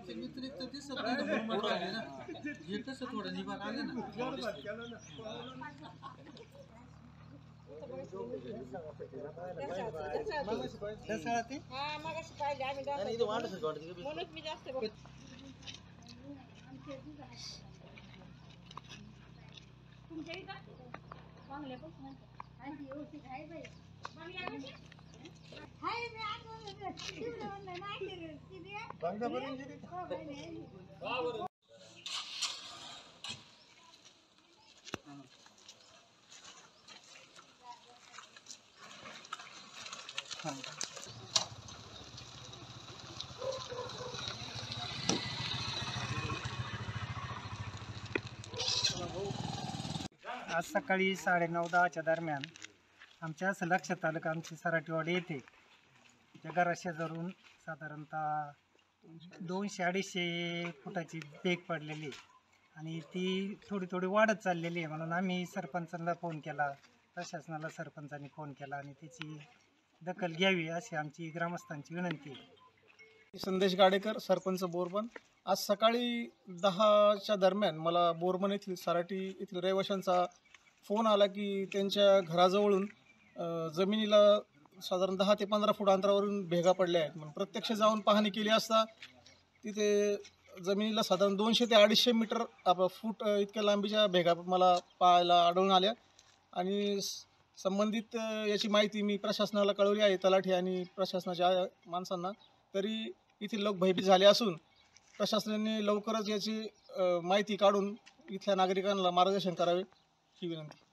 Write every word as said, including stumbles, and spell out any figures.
ते व्यतिरिक्त दिसत नाही ना, मुरमाड राहिले ना, हे कसं थोडं निभार आले ना. आज सकाळी साडेनऊ दहाच्या दरम्यान आमच्या असं लक्षात आलं का आमची सराटीवाडी येथे त्या घराशेजारून साधारणतः दोनशे अडीचशे फुटाची बेग पडलेली आहे आणि ती थोडी थोडी वाढत चाललेली आहे. म्हणून आम्ही सरपंचांना फोन केला, प्रशासनाला सरपंचांनी फोन केला आणि त्याची दखल घ्यावी अशी आमची ग्रामस्थांची विनंती आहे. संदेश गाडेकर, सरपंच बोरबन. आज सकाळी दहाच्या दरम्यान मला बोरबन येथील सराटी येथील रहिवाशांचा फोन आला की त्यांच्या घराजवळून जमिनीला साधारण दहा ते पंधरा फूट अंतरावरून भेगा पडल्या आहेत. म्हणून प्रत्यक्ष जाऊन पाहणी केली असता तिथे जमिनीला साधारण दोनशे ते अडीचशे मीटर आप फूट इतक्या लांबीच्या भेगा मला पाहायला आढळून आल्या आणि संबंधित याची माहिती मी प्रशासनाला कळवली आहे, तलाठी आणि प्रशासनाच्या माणसांना. तरी येथील लोक भयभीत झाले असून प्रशासनाने लवकरच याची माहिती काढून इथल्या नागरिकांना मार्गदर्शन करावे ही विनंती.